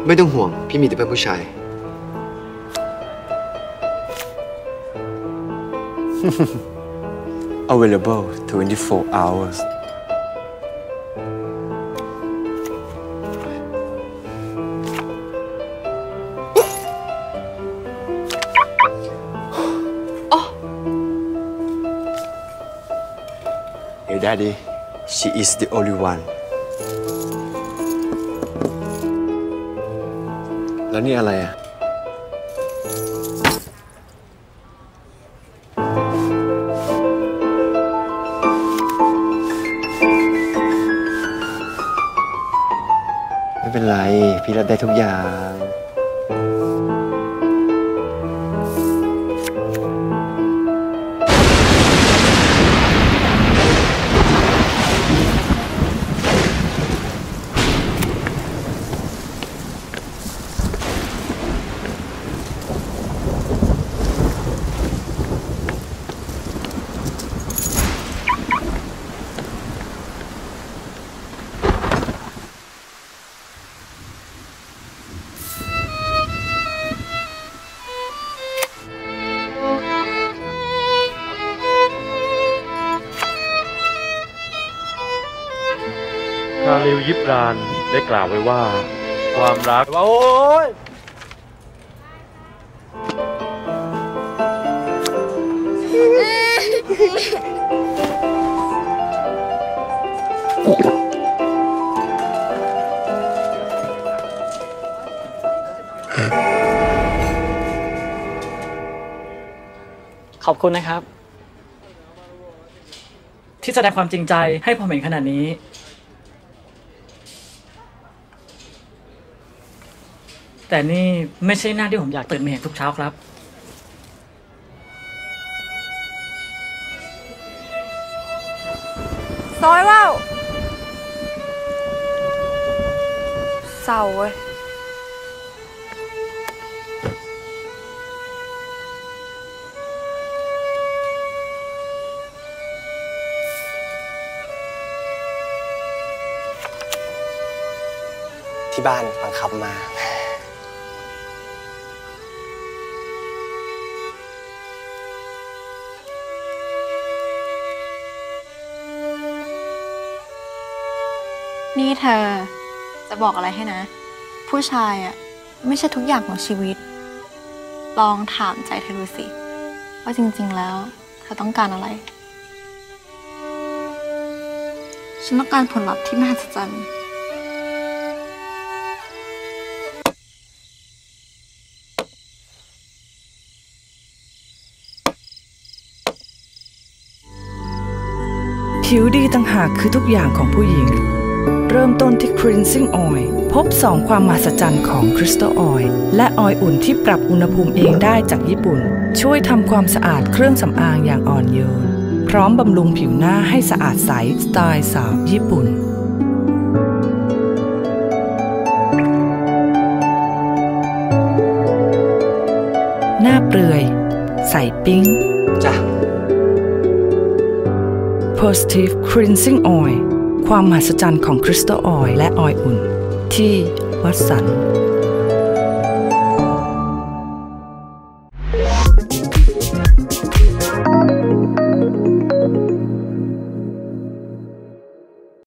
ไม่ต้องห่วงพี่มีแต่เพื่อนผู้ชาย Available 24 hours. Hey, Daddy, she is the only one. แล้วนี่อะไรอ่ะไม่เป็นไรพี่รับได้ทุกอย่างคาลิลยิบรานได้กล่าวไว้ว่าความรักโอ้ยขอบคุณนะครับที่แสดงความจริงใจให้ผมเห็นขนาดนี้แต่นี่ไม่ใช่หน้าที่ผมอยากตื่นมาเห็นทุกเช้าครับซอยว่าวเศร้าเว้ยที่บ้านบังคับมานี่เธอจะบอกอะไรให้นะผู้ชายอ่ะไม่ใช่ทุกอย่างของชีวิตลองถามใจเธอดูสิว่าจริงๆแล้วเธอต้องการอะไรฉันต้องการผลลัพธ์ที่มหัศจรรย์ผิวดีต่างหากคือทุกอย่างของผู้หญิงเริ่มต้นที่ Cleansing Oil พบ2ความมหัศจรรย์ของ Crystal Oil และออยล์อุ่นที่ปรับอุณหภูมิเองได้จากญี่ปุ่นช่วยทำความสะอาดเครื่องสำอางอย่างอ่อนโยนพร้อมบำรุงผิวหน้าให้สะอาดใสสไตล์สาวญี่ปุ่นหน้าเปลือยใส่ปิ๊งจ้ะ Positive Cleansing Oil ความมหัศจรรย์ของ Crystal Oil และออยล์อุ่นที่วัตสัน